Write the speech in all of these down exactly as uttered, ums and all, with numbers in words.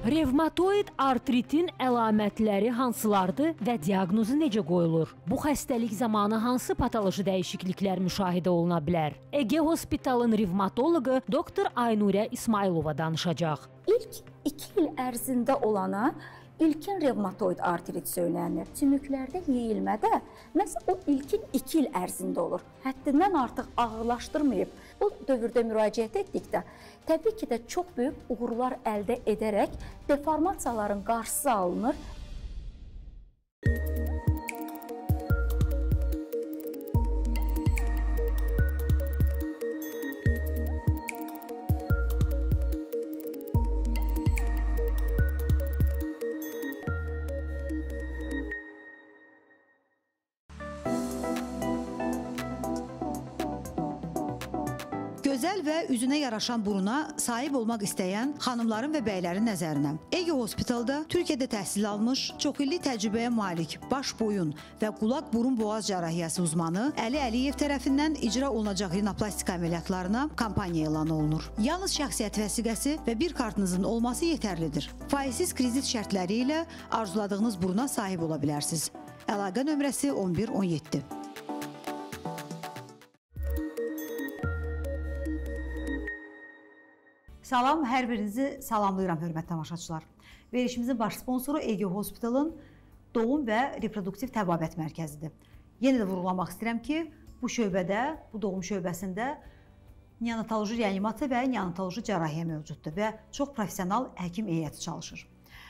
Revmatoid artritin əlamətləri hansılardır və diaqnozu necə qoyulur? Bu xəstəlik zamanı hansı patoloji dəyişikliklər müşahidə oluna bilər? Ege Hospitalın revmatoloqu doktor Aynurə İsmailova danışacaq. İlk iki il ərzində olana ilkin revmatoid artrit söylənilir. Sümüklərdə yeyilmədə məhz o ilkin iki il ərzində olur. Həddindən artıq ağırlaşdırmayıb bu dövrdə müraciət etdikdə təbii ki də çox böyük uğurlar əldə edərək deformasiyaların qarşısı alınır. Gözəl və üzünə yaraşan buruna sahib olmaq istəyən xanımların və bəylərin nəzərinə. Ege Hospitalda Türkiyədə təhsil almış, çoxillik təcrübəyə malik baş, boyun və qulaq, burun, boğaz cərrahiyyəsi uzmanı Əli Əliyev tərəfindən icra olunacaq rinoplastik əməliyyatlarına kampaniya elan olunur. Yalnız şəxsiyyət vəsiqəsi və bir kartınızın olması yetərlidir. Faizsiz kredit şərtləri ilə arzuladığınız buruna sahib ola bilərsiniz. Əlaqə nömrəsi on bir on yeddi. Salam, hər birinizi salamlayıram, hörmətli tamaşaçılar. Verilişimizin baş sponsoru Ege Hospitalın Doğum və Reproduktiv Təbabət Mərkəzidir. Yenə də vurğulamaq istəyirəm ki, bu şöbədə, bu doğum şöbəsində neonatoloji reanimasiya və neonatoloji cərrahiyyə mövcuddur və çox professional həkim heyəti çalışır.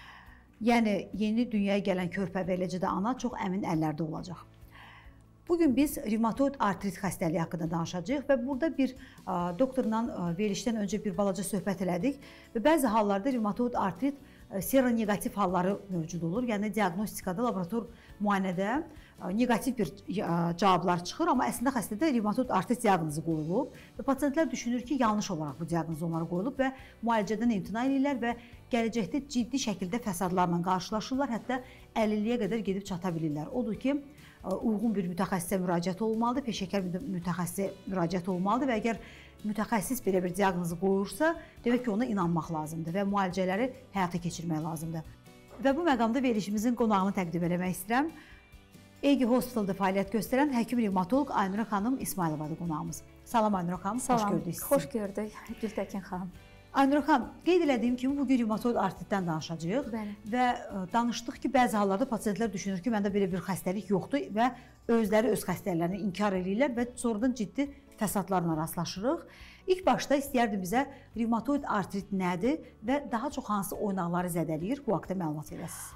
Yəni, yeni dünyaya gələn körpə və eləcə də ana çox əmin əllərdə olacaq. Bugün biz revmatoid artrit xəstəliyi haqqında danışacağıq və burada bir a, doktorla a, verilişdən öncə bir balaca söhbət elədik və bəzi hallarda revmatoid artrit seronegativ halları mövcud olur. Yəni, diaqnostikada, laborator müayinədə a, negativ bir a, cavablar çıxır, amma əslində xəstədə revmatoid artrit diaqnozu qoyulub və pasientlər düşünür ki, yanlış olaraq bu diaqnoz onlara qoyulub və müalicədən imtina edirlər və gələcəkdə ciddi şəkildə fəsadlarla qarşılaşırlar, hətta əlilliyə qədər gedib çata bilirlər. Odur ki, uyğun bir mütəxəssisə müraciət olmalıdır, peşəkar mütəxəssisə müraciət olmalıdır və əgər mütəxəssis belə bir diaqnozu qoyursa, demək ki, ona inanmaq lazımdır və müalicələri həyata keçirmək lazımdır. Və bu məqamda verilişimizin qonağını təqdim etmək istəyirəm. Ege Hospitalda fəaliyyət göstərən həkim revmatoloq Aynurə xanım İsmailovadır qonağımız. Salam Aynurə xanım, xoş gördük sizi. Xoş gördük Gültəkin xanım. Aynurə xanım, qeyd elədiyim kimi bugün revmatoid artritdən danışacağıq. Bəli. Və danışdıq ki, bəzi hallarda pasientlər düşünür ki, məndə belə bir xəstəlik yoxdur və özləri öz xəstəliklərini inkar edirlər və sonradan ciddi fəsadlarla rastlaşırıq. İlk başda istəyərdim bizə revmatoid artrit nədir və daha çox hansı oynaqları zədələyir, bu haqda məlumat verəsiniz.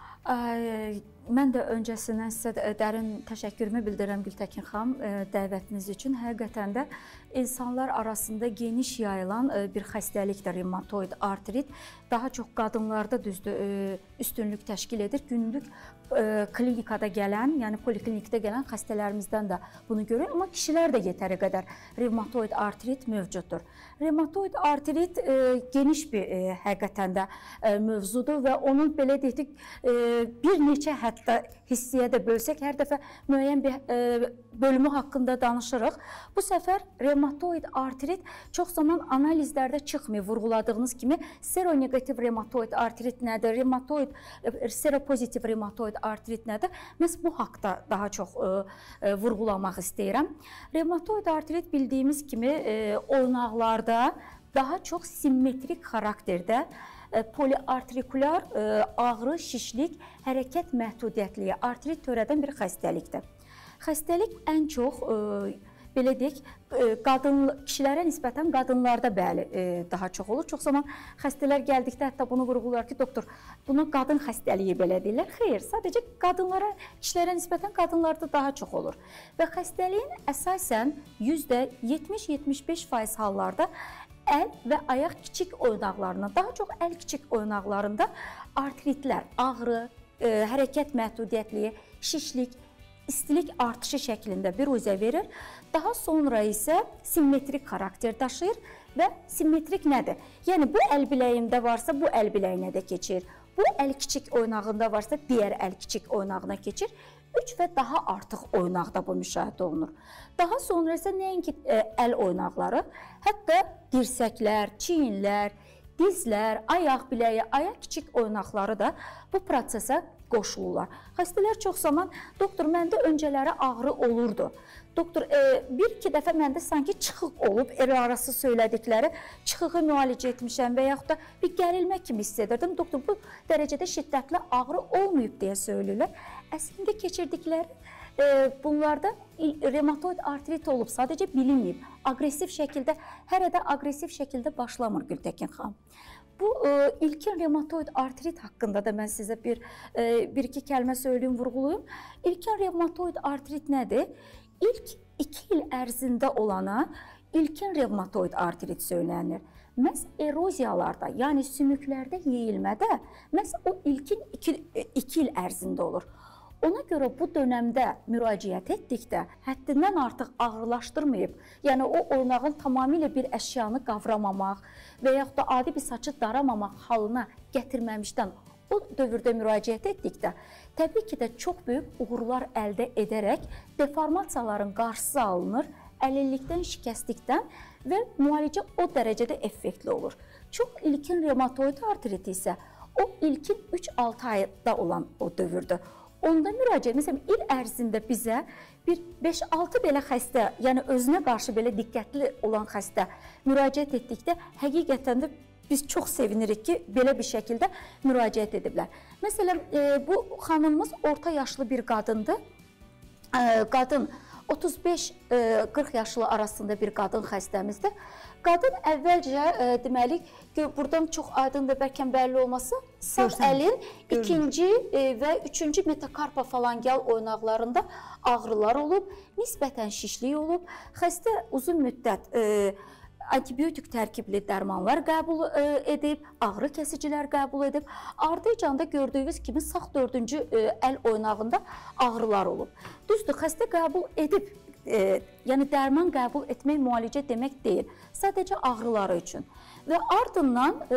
Mən də öncəsindən sizə dərin təşəkkürümü bildirirəm Gültəkin xanım dəvətiniz üçün. Həqiqətən də insanlar arasında geniş yayılan bir xəstəlikdir revmatoid artrit. Daha çox qadınlarda düzdür üstünlük təşkil edir. Günlük klinikada gələn, yəni poliklinikdə gələn xəstələrimizdən də bunu görürük. Amma kişilər də yetəri qədər revmatoid artrit mövcuddur. Revmatoid artrit geniş bir həqiqətən də mövzudur və onun belə dedik bir neçə hətta hissiyə də bölsək, hər dəfə müəyyən bir bölümü haqqında danışırıq. Bu səfər revmatoid artrit çox zaman analizlərdə çıxmıyor. Vurğuladığınız kimi seronegativ revmatoid artrit nədir, revmatoid, seropozitiv revmatoid artrit nədir? Məhz bu haqda daha çox vurğulamaq istəyirəm. Revmatoid artrit bildiyimiz kimi oynaqlarda daha çox simmetrik xarakterdə poliartrikulyar ağrı, şişlik, hərəkət məhdudiyyətliyi artrit törədən bir xəstəlikdir. Xəstəlik ən çox, belə deyək, qadın, kişilərə nisbətən qadınlarda bəli daha çox olur. Çox zaman xəstələr gəldikdə hətta bunu vurğular ki, doktor, bunu qadın xəstəliyi belə deyirlər. Xeyr, sadəcə qadınlara, kişilərə nisbətən qadınlarda daha çox olur. Və xəstəliyin əsasən yüzdə yetmiş yetmiş beş faiz hallarda əl və ayaq kiçik oynaqlarında, daha çox əl kiçik oynaqlarında artritlər, ağrı, e, hərəkət məhdudiyyətliyi, şişlik, istilik artışı şəklində biruzə verir. Daha sonra isə simmetrik xarakter daşıyır və simmetrik nədir? Yəni, bu əl biləyində varsa, bu əl biləyinə də keçir. Bu əl kiçik oynağında varsa, digər əl kiçik oynağına keçir. Üç və daha artıq oynaqda bu müşahidə olunur. Daha sonra isə nəinki əl oynaqları, hətta dirsəklər, çiyinlər, dizlər, ayaq biləyi, ayaq kiçik oynaqları da bu prosesə qoşulurlar. Xəstələr çox zaman, doktor, məndə öncələri ağrı olurdu. Doktor, e, bir-iki dəfə məndə sanki çıxıq olub, el arası söylədikləri çıxığı müalicə etmişəm və yaxud da bir gərilmə kimi hiss edirdim. Doktor, bu dərəcədə şiddətli ağrı olmayıb deyə söylürlər. Əslində keçirdikləri e, bunlarda revmatoid artrit olub, sadəcə bilinməyib. Aqressiv şəkildə, hələ də aqressiv şəkildə başlamır Gültəkin xanım. Bu e, ilkin revmatoid artrit haqqında da mən sizə bir e, bir-iki kəlmə söyləyim, vurğulayım. İlkin revmatoid artrit nədir? İlk iki il ərzində olana ilkin revmatoid artrit söylənilir. Məhz eroziyalarda, yəni sümüklərdə yeyilmədə məhz o ilkin iki, iki il ərzində olur. Ona görə bu dönəmdə müraciət etdikdə həddindən artıq ağırlaşdırmayıb, yəni o oynağın tamamilə bir əşyanı qavramamaq və yaxud da adi bir saçı daramamaq halına gətirməmişdən o dövrdə müraciət etdikdə, təbii ki də çox böyük uğurlar əldə edərək deformasiyaların qarşısı alınır, əlillikdən, şikəstlikdən və müalicə o dərəcədə effektli olur. Çox ilkin revmatoid artrit isə o ilkin üç altı ayda olan o dövrdür. Onda müraciət, məsələn, il ərzində bizə bir beş altı belə xəstə, yəni özünə qarşı belə diqqətli olan xəstə müraciət etdikdə həqiqətən də biz çox sevinirik ki, belə bir şəkildə müraciət ediblər. Məsələn, bu xanımımız orta yaşlı bir qadındır. Qadın otuz beş qırx yaşlı arasında bir qadın xəstəmizdir. Qadın əvvəlcə, deməli, buradan çox aydındır, bəlkə bəlli olması, sağ əlin ikinci və üçüncü metakarpa falangeal oynaqlarında ağrılar olub, nisbətən şişlik olub. Xəstə uzun müddət antibiotik tərkibli dərmanlar qəbul edib, ağrı kəsicilər qəbul edib. Ardıcan da gördüyünüz kimi sağ dördüncü əl oynağında ağrılar olub. Düzdür, xəstə qəbul edib, e, yəni dərman qəbul etmək müalicə demək deyil, sadəcə ağrıları üçün. Və ardından e,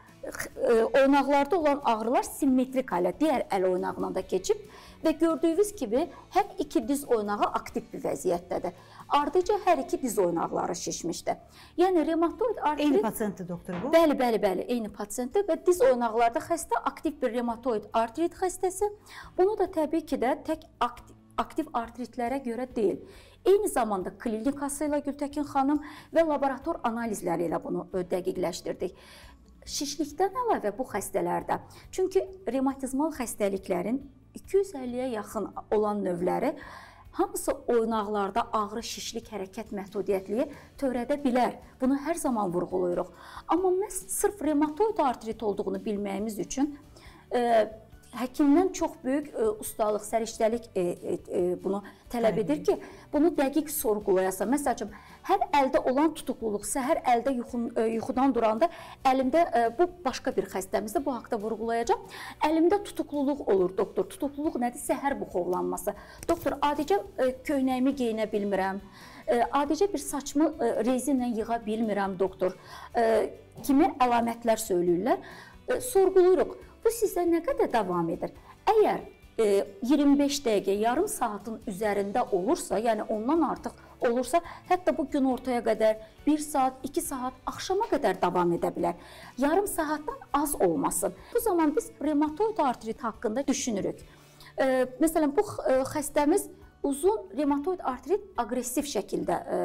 e, oynaqlarda olan ağrılar simmetrik halə digər əl oynağına da keçib və gördüyünüz kimi hər iki diz oynağı aktiv bir vəziyyətdədir. Ardıca hər iki diz oynaqları şişmişdir. Yəni revmatoid artrit... Eyni pasiyentdir doktor bu? Bəli, bəli, bəli, eyni pasiyentdir və diz oynaqlarda xəstə aktiv bir revmatoid artrit xəstəsi. Bunu da təbii ki də tək aktiv, aktiv artritlərə görə deyil. Eyni zamanda klinikası ilə Gültəkin xanım və laborator analizləri ilə bunu dəqiqləşdirdik. Şişlikdən əlavə bu xəstələrdə, çünki revmatizmal xəstəliklərin iki yüz əlliyə yaxın olan növləri hamısı oynaqlarda ağrı, şişlik, hərəkət məhdudiyyətliyi törədə bilər. Bunu hər zaman vurğulayırıq. Amma məhz sırf revmatoid artrit olduğunu bilməyimiz üçün e, həkimdən çox böyük e, ustalıq, səriştəlik e, e, bunu tələb edir ki, bunu dəqiq sorğulayasan. Məsəl üçün, hər əldə olan tutuqluluq, səhər əldə yuxun, e, yuxudan duranda əlimdə, e, bu başqa bir xəstəmizdə, bu haqda vurğulayacağam, əlimdə tutuqluluq olur, doktor. Tutuqluluq nədir? Səhər buxovlanması. Doktor, adicə e, köynəyimi geyinə bilmirəm, e, adicə bir saçımı e, rezinlə yığa bilmirəm, doktor, e, kimi əlamətlər söyləyirlər. E, sorğuluyuruq. Bu sizdə nə qədər davam edir? Əgər e, iyirmi beş dəqiqə, yarım saatın üzərində olursa, yəni ondan artıq olursa, hətta bu gün ortaya qədər bir saat, iki saat, axşama qədər davam edə bilər. Yarım saatdan az olmasın. Bu zaman biz revmatoid artrit haqqında düşünürük. E, məsələn, bu e, xəstəmiz uzun revmatoid artrit aqressiv şəkildə e,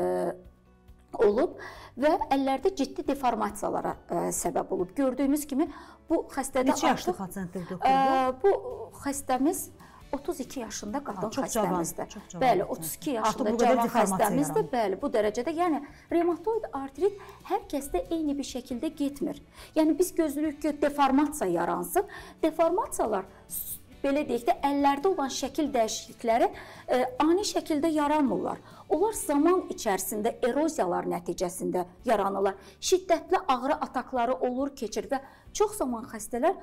olub və əllərdə ciddi deformasiyalara ə, səbəb olub. Gördüyümüz kimi bu xəstədə Neçə yaşlı pasiyentdir doktor bu? Bu xəstəmiz otuz iki yaşında qadın ha, xəstəmizdir. Cavan, bəli, otuz iki yaşında cavan xəstəmizdir. Bəli, bu dərəcədə, yəni revmatoid artrit hər kəsdə eyni bir şəkildə getmir. Yəni biz gözləyirik ki, deformasiya yaransın. Deformasiyalar belə deyək də, əllərdə olan şəkil dəyişiklikləri e, ani şəkildə yaranmırlar. Onlar zaman içərisində eroziyalar nəticəsində yaranırlar. Şiddətli ağrı atakları olur, keçir və çox zaman xəstələr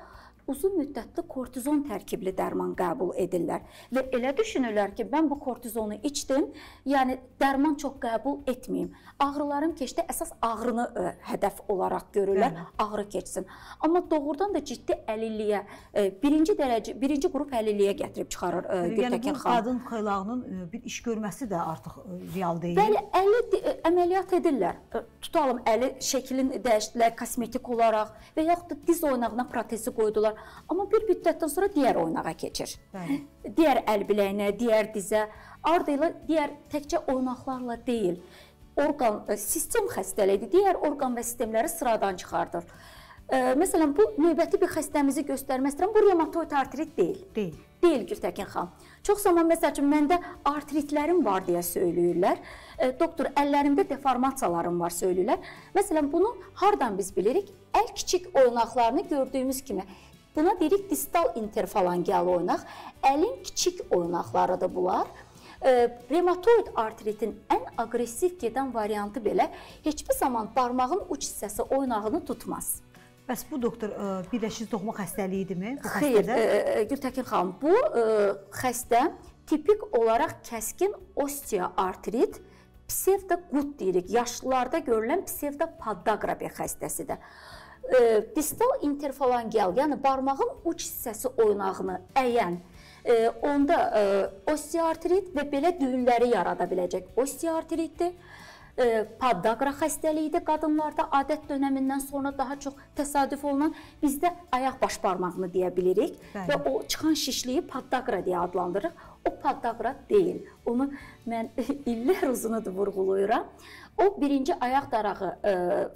uzun müddətli kortizon tərkibli dərman qəbul edirlər və elə düşünürlər ki, mən bu kortizonu içdim, yəni dərman çox qəbul etməyim. Ağrılarım keçdi, əsas ağrını ə, hədəf olaraq görürlər, Bəli. ağrı keçsin. Amma doğrudan da ciddi əlilliyə, ə, birinci dərəcə, birinci qrup əlilliyə gətirib çıxarır ə, Gültəkin xanım. Yəni bu qadın xeylağının ə, bir iş görməsi də artıq ə, real deyil. Bəli, əli ə, əməliyyat edirlər. Ə, tutalım, əli şəklini dəyişdilər kosmetik olaraq və yaxud da diz oynağına protezi qoydular. Amma bir müddətdən sonra digər oynağa keçir. Bəli. Digər əl biləyinə, digər dizə, ardıyla digər təkcə oynaqlarla deyil, orqan, sistem xəstəliyidir, digər orqan və sistemləri sıradan çıxardır. E, məsələn, bu növbəti bir xəstəmizi göstərmək istəyirəm, bu revmatoid artrit deyil. Deyil. Deyil Gültəkin xanım. Çox zaman məsəl üçün məndə artritlərim var deyə söyləyirlər. E, doktor, əllərimdə deformasiyalarım var söyləyirlər. Məsələn, bunu hardan biz bilirik? Əl kiçik oynaqlarını gördüyümüz kimi. Buna deyirik distal interfalangeal oynaq. Əlin kiçik oynaqlarıdır bunlar. E, revmatoid artritin ən aqressiv gedən variantı belə heç bir zaman barmağın uç hissəsi oynağını tutmaz. Bəs bu doktor birləşik toxuma xəstəliyidirmi? Xeyr, e, Gültəkin xanım, bu e, xəstə tipik olaraq kəskin osteoartrit, psevdoqut deyirik, yaşlılarda görülən psevdopodagra bir xəstəsidir. E, distal interfalangeal, yəni barmağın uç hissəsi oynağını əyən, e, onda e, osteoartrit və belə düyünləri yarada biləcək osteoartritdir. E, podagra xəstəliyidir qadınlarda, adət dönəmindən sonra daha çox təsadüf olunan, bizdə ayaq baş barmağını deyə bilirik. Bəli. Və o çıxan şişliyi podagra deyə adlandırırıq. O podagra deyil. Onu mən illər uzunudur vurğulayıram. O birinci ayaq darağı e,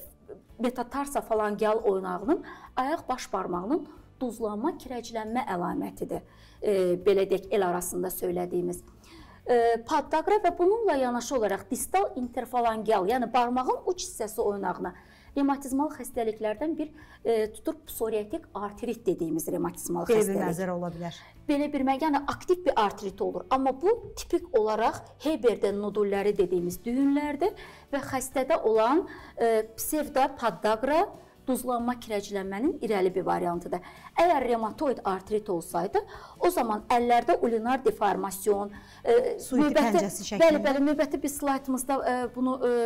metatarsofalangeal oynağının ayaq baş barmağının duzlanma, kirəclənmə əlamətidir. E, belə deyək, el arasında söylədiyimiz. E, podagra və bununla yanaşı olaraq distal interfalangeal, yəni barmağın uç hissəsi oynağına revmatizmal xəstəliklərdən bir e, tutur psoriatik artrit dediyimiz revmatizmal belə xəstəlik. Belə bir nəzər ola bilər. Belə bir, yəni aktiv bir artrit olur. Amma bu tipik olaraq Heberden nodulləri dediyimiz düyünlərdir və xəstədə olan e, psevdopodagra duzlanma, kirəclənmənin irəli bir variantıdır. Əgər revmatoid artrit olsaydı, o zaman əllərdə urinar deformasyon, e, suiti pəncəsi şəklində. Bəli, bəli, növbəti bir slaydımızda e, bunu e,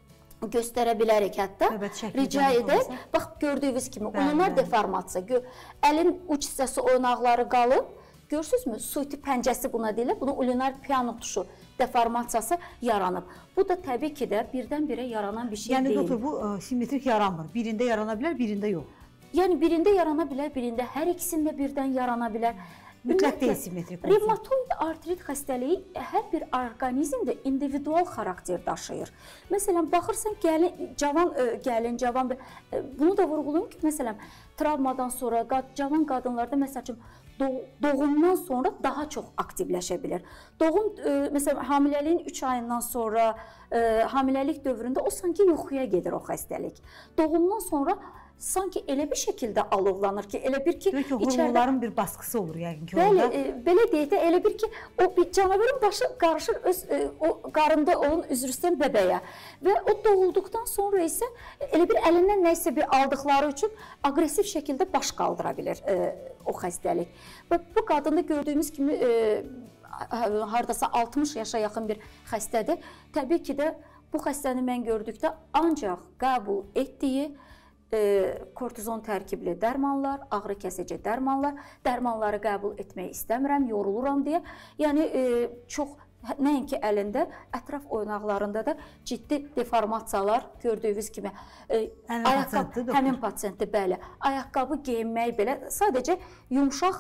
göstərə bilərik hətta. Rica edək. Bax, gördüyünüz kimi urinar deformasiya, əlin uç hissəsi oynaqları qalıb, görürsünüzmü? Suiti pəncəsi buna deyilir. Bunu urinar piano tuşu deformasiyası yaranıb. Bu da təbii ki də birdən-birə yaranan bir şey yəni, deyil. Yəni doktor, bu ə, simmetrik yaranmır. Birində yarana bilər, birində yox. Yəni birində yarana bilər, birində hər ikisində birdən yarana bilər. Mütləq deyil simmetrik. Revmatoid artrit xəstəliyi hər bir orqanizmdə individual xarakter daşıyır. Məsələn, baxırsan gəlin, cavan gəlin, cavan bunu da vurğulayım ki, məsələn, travmadan sonra cavan qadınlarda məsəl üçün doğumdan sonra daha çox aktivləşə bilir. Doğum, məsələn, hamiləliyin üç ayından sonra, hamiləlik dövründə o sanki yuxuya gedir o xəstəlik. Doğumdan sonra sanki elə bir şəkildə alovlanır ki, elə bir ki, içəridə hormonların bir baskısı olur yəqin ki, orada. Bəli, e, belə deyək də, elə bir ki, o bir canavarın başı qarışır öz e, o qarında olan üzr istəyən bəbəyə və o doğulduqdan sonra isə elə bir əlindən nə isə bir aldıqları üçün aqressiv şəkildə baş qaldıra bilir e, o xəstəlik. Və bu qadında gördüyümüz kimi e, hardasa altmış yaşa yaxın bir xəstədir. Təbii ki də bu xəstəni mən gördükdə ancaq qəbul etdiyi kortizon tərkibli dərmanlar, ağrı kəsici dərmanlar, dərmanları qəbul etmək istəmirəm, yoruluram deyə. Yəni çox nəinki əlində, ətraf oynaqlarında da ciddi deformasiyalar gördüyünüz kimi. Ayaqqabı, həmin pasiyentdir, bəli. Ayaqqabı geyinmək belə sadəcə yumşaq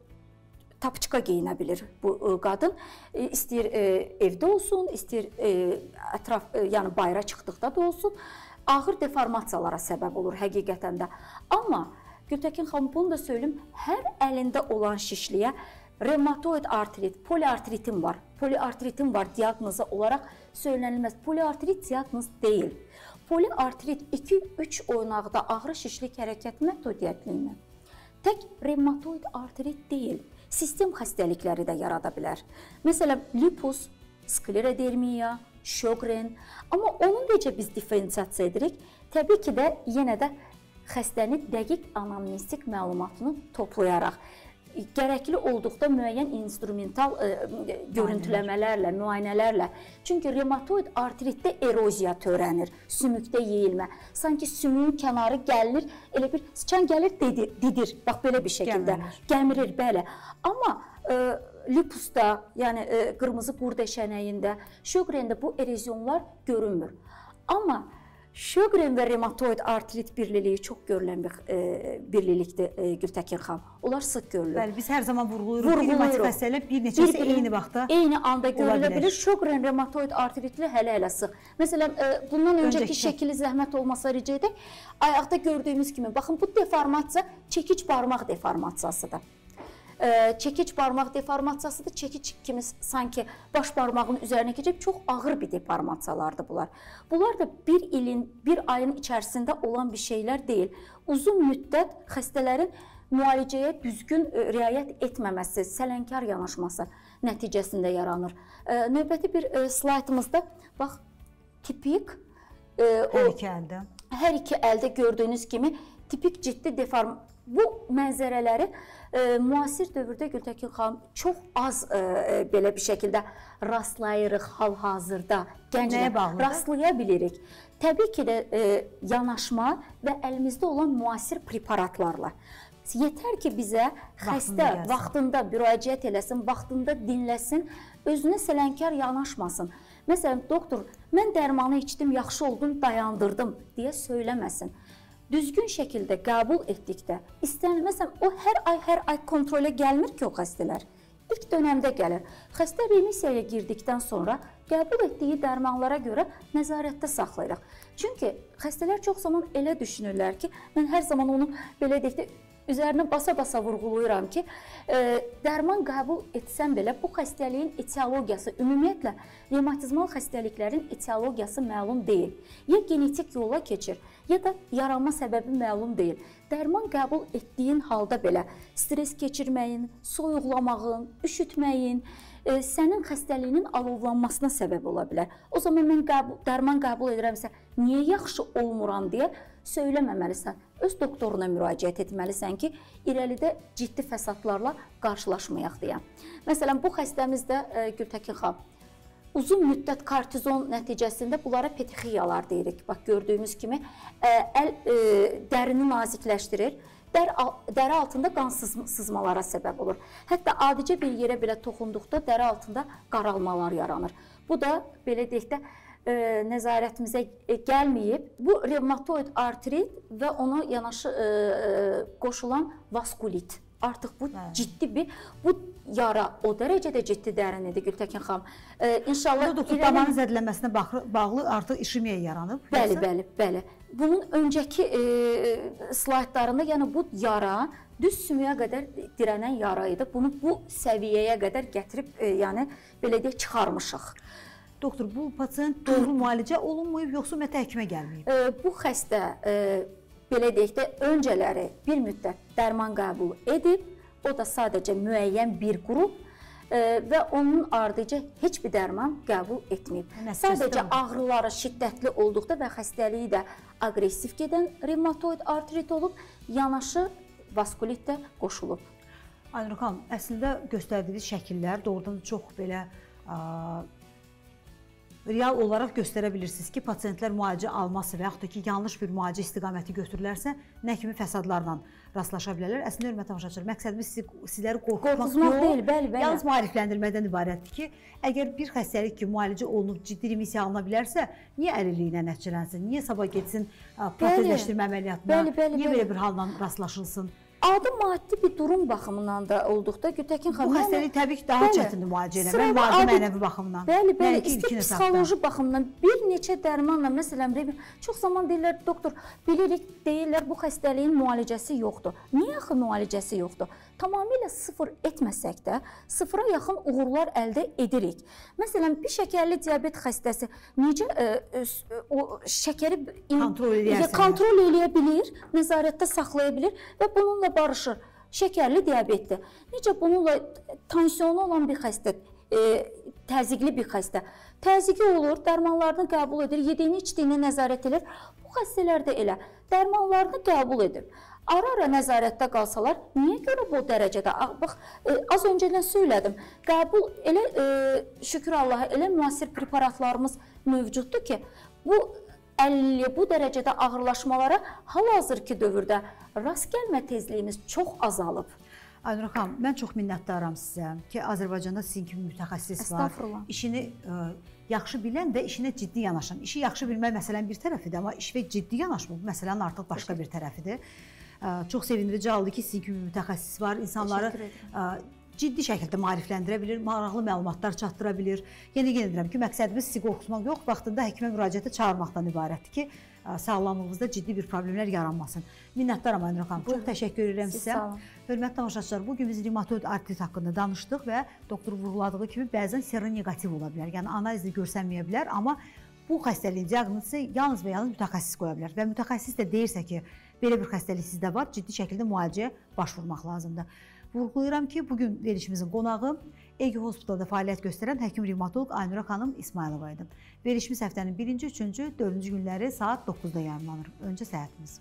tapçıqa geyinə bilir bu qadın. İstəyir evdə olsun, istəyir ətraf, yəni bayıra çıxdıqda da olsun. Ağır deformasiyalara səbəb olur həqiqətən də. Amma Gültəkin xanım, bunu da söyleyeyim, hər əlində olan şişliyə revmatoid artrit, poliartritin var. Poliartritin var diaqnozu olaraq söylənilməz. Poliartrit diaqnoz deyil. Poliartrit iki üç oynaqda ağrı şişlik hərəkəti məhdudiyyətliyi tək revmatoid artrit deyil, sistem xəstəlikləri də yarada bilər. Məsələn, lupus, sklerodermiya, Sjogren. Amma onu necə biz diferensiasiya edirik? Təbii ki də yenə də xəstənin dəqiq anamnestik məlumatını toplayaraq, gərəkli olduqda müəyyən instrumental e, görüntüləmələrlə, müayinələrlə. Çünki revmatoid artritdə eroziya törənir, sümükdə yeyilmə. Sanki sümüyün kənarı gəlir, elə bir sıçan gəlir, didir, didir. Bax, belə bir şəkildə gəmirir, bəli. Amma e, lupusda, yəni e, qırmızı qur deşənəyində, Sjögren'də bu erozyonlar görünmür. Amma Sjögren və revmatoid artrit birliliyi çox görülən bir e, birlilikdir e, Gültəkin xanım. Onlar sıx görülür. Bəli, biz hər zaman vurğuluyuruq ki, revmatik xəstəlik bir neçəsi bir, eyni vaxtda eyni anda görülə bilir. Sjögren revmatoid artritli hələ-hələ sıx. Məsələn, e, bundan öncəki, öncəki şəkili zəhmət olmasa rica edək. Ayaqda gördüyümüz kimi, baxın, bu deformasiya çekic barmaq deformasiyasıdır. Çekic barmaq deformasiyasıdır. Çekic kimi sanki baş barmağın üzərinə keçib çox ağır bir deformasiyalardır bunlar. Bunlar da bir ilin, bir ayın içərisində olan bir şeylər deyil. Uzun müddət xəstələrin müalicəyə düzgün riayət etməməsi, sələnkar yanaşması nəticəsində yaranır. Növbəti bir slaydımızda bax, tipik hər iki əldə, hər iki əldə gördüyünüz kimi tipik ciddi deform. Bu mənzərələri e, müasir dövrdə Gültəkin xanım çox az e, belə bir şəkildə rastlayırıq hal-hazırda. Gənclər rastlaya bilirik. Təbii ki də e, yanaşma və əlimizdə olan müasir preparatlarla. Yetər ki, bizə xəstə vaxtında, vaxtında müraciət eləsin, vaxtında dinləsin, özünə sələnkar yanaşmasın. Məsələn, doktor, mən dərmanı içdim, yaxşı oldum, dayandırdım deyə söyləməsin. Düzgün şəkildə qəbul etdikdə, istənilməsəm, o hər ay, hər ay kontrolə gəlmir ki, o xəstələr. İlk dönəmdə gəlir. Xəstə remissiyaya girdikdən sonra qəbul etdiyi dərmanlara görə nəzarətdə saxlayırıq. Çünki xəstələr çox zaman elə düşünürlər ki, mən hər zaman onu belə deyək də, üzərinə basa-basa vurğuluyuram ki, e, dərman qəbul etsəm belə bu xəstəliyin etiologiyası, ümumiyyətlə revmatizmal xəstəliklərin etiologiyası məlum deyil. Ya genetik yola keçir, ya da yaranma səbəbi məlum deyil. Dərman qəbul etdiyin halda belə stres keçirməyin, soyuqlamağın, üşütməyin, e, sənin xəstəliyinin alovlanmasına səbəb ola bilər. O zaman mən qəbul, dərman qəbul edirəmsə, niyə yaxşı olmuram deyə söyləməməlisən. Öz doktoruna müraciət etməlisən ki, irəlidə ciddi fəsadlarla qarşılaşmayaq deyə. Məsələn, bu xəstəmizdə e, Gültəkin xanım, uzun müddət kortizon nəticəsində bunlara petexiyalar deyirik. Bax, gördüyümüz kimi e, əl e, dərini nazikləşdirir, dər, dəri altında qan sızmalara səbəb olur. Hətta adicə bir yerə belə toxunduqda dəri altında qaralmalar yaranır. Bu da belə deyək də, E, nəzarətimizə gəlməyib. Bu revmatoid artrit və ona yanaşı e, qoşulan vaskulit. Artıq bu hə. ciddi bir, bu yara o dərəcədə ciddi dərinidir Gültəkin xanım. E, İnşallah doktor, damarın zədələnməsinə bağlı artıq işemiya yaranıb. Bəli, bəli, bəli. Bunun öncəki e, slaydlarında, yəni bu yara düz sümüyə qədər dirənən yara idi. Bunu bu səviyyəyə qədər gətirib, e, yəni belə deyək, çıxarmışıq. Doktor, bu pasiyent doğru müalicə olunmayıb, yoxsa ümumiyyətlə həkimə gəlməyib? E, bu xəstə, e, belə deyək də, öncələri bir müddət dərman qəbul edib, o da sadəcə müəyyən bir qrup e, və onun ardıcı heç bir dərman qəbul etməyib. Nəticəsi sadəcə ağrıları şiddətli olduqda və xəstəliyi də aqressiv gedən revmatoid artrit olub, yanaşı vaskulit də qoşulub. Aynur xanım, əslində göstərdiyiniz şəkillər doğrudan çox belə a, real olaraq göstərə bilirsiniz ki, pasiyentlər müalicə alması və yaxud da ki, yanlış bir müalicə istiqaməti götürürlərsə, nə kimi fəsadlarla rastlaşa bilərlər. Əslində, hörmətli tamaşaçılar, məqsədimiz sizi, sizləri qorxutmaq yox, deyil, bəli, bəli. Yalnız maarifləndirmədən ibarətdir ki, əgər bir xəstəlik ki, müalicə olunub, ciddi remisiya alına bilərsə, niyə əlilliyinə nəticələnsin, niyə sabah getsin protezləşdirmə əməliyyatına, bəli, bəli, niyə bəli. belə bir halla rastlaşılsın? Adi maddi bir durum baxımından da olduqda Gültəkin xanım, bu xəstəlik təbii ki, daha çətindir müalicə eləmək, maddi mənəvi baxımdan. Bəli, bəli, istər psixoloji baxımdan bir neçə dərmanla, məsələn, çox zaman deyirlər, doktor, bilirik, deyirlər, bu xəstəliyin müalicəsi yoxdur. Niyə axı müalicəsi yoxdur? Tamamilə sıfır etməsək də, sıfıra yaxın uğurlar əldə edirik. Məsələn, bir şəkərli diabet xəstəsi necə ə, ə, o şəkəri kontrol edə, kontrol edə bilir, nəzarətdə saxlaya bilir və bununla barışır. Şəkərli diabetdir. Necə bununla tansiyonu olan bir xəstə, e, təzyiqli bir xəstə. Təzyiqi olur, dərmanlarını qəbul edir, yediyini, içdiyini nəzarət edir. Bu xəstələr də elə dərmanlarını qəbul edir. Ara-ara nəzarətdə qalsalar, niyə görə bu dərəcədə? Bax, e, az öncədən söylədim. Qəbul elə e, şükür Allaha elə müasir preparatlarımız mövcuddur ki, bu əlilliyə, bu dərəcədə ağırlaşmalara hal-hazırki dövrdə rast gəlmə tezliyimiz çox azalıb. Aynur xanım, mən çox minnətdaram sizə ki, Azərbaycanda sizin kimi mütəxəssis var. İşini ə, yaxşı bilən və işinə ciddi yanaşan. İşi yaxşı bilmək məsələnin bir tərəfidir, amma işə ciddi yanaşmaq bu məsələnin artıq başqa bir tərəfidir. Ə, çox sevindirici haldır ki, sizin kimi mütəxəssis var. İnsanları ə, ciddi şəkildə maarifləndirə bilir, maraqlı məlumatlar çatdıra bilir. Yenə yenə deyirəm ki, məqsədimiz sizi qorxutmaq yox, vaxtında həkimə müraciətə çağırmaqdan ibarətdir ki, sağlamlığınızda ciddi bir problemlər yaranmasın. Minnətdaram Aynur xanım. Çox təşəkkür edirəm sizə. Hörmətli tamaşaçılar, bugün biz revmatoid artrit haqqında danışdıq və doktor vurğuladığı kimi bəzən seronegativ ola bilər. Yəni analizdə görsənməyə bilər, amma bu xəstəliyin diaqnozu yalnız və yalnız mütəxəssis qoya bilər. Və mütəxəssis də deyirsə ki, belə bir xəstəlik sizdə var, ciddi şəkildə müalicəyə başvurmaq lazımdır. Vurğulayıram ki, bugün verilişimizin qonağı Ege Hospitalda fəaliyyət göstərən həkim revmatoloq Aynura xanım İsmailova idi. Verilişimiz həftənin birinci, üçüncü, dördüncü günləri saat doqquzda yayımlanır. Öncə səhətimiz.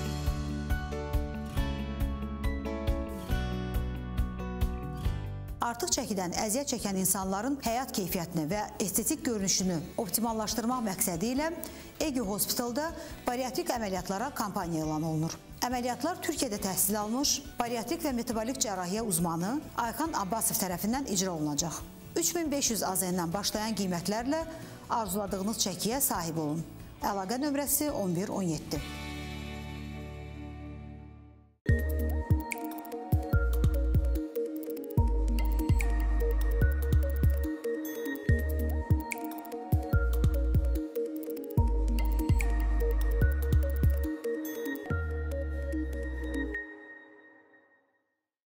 Artıq çəkidən əziyyət çəkən insanların həyat keyfiyyətini və estetik görünüşünü optimallaşdırmaq məqsədi ilə Ege Hospitalda bariatrik əməliyyatlara kampaniya elan olunur. Əməliyyatlar Türkiyədə təhsil almış, bariatrik və metabolik cərrahiyyə uzmanı Ayxan Abbasov tərəfindən icra olunacaq. üç min beş yüz A Z N-dən başlayan qiymətlərlə arzuladığınız çəkiyə sahib olun. Əlaqə nömrəsi on bir on yeddi.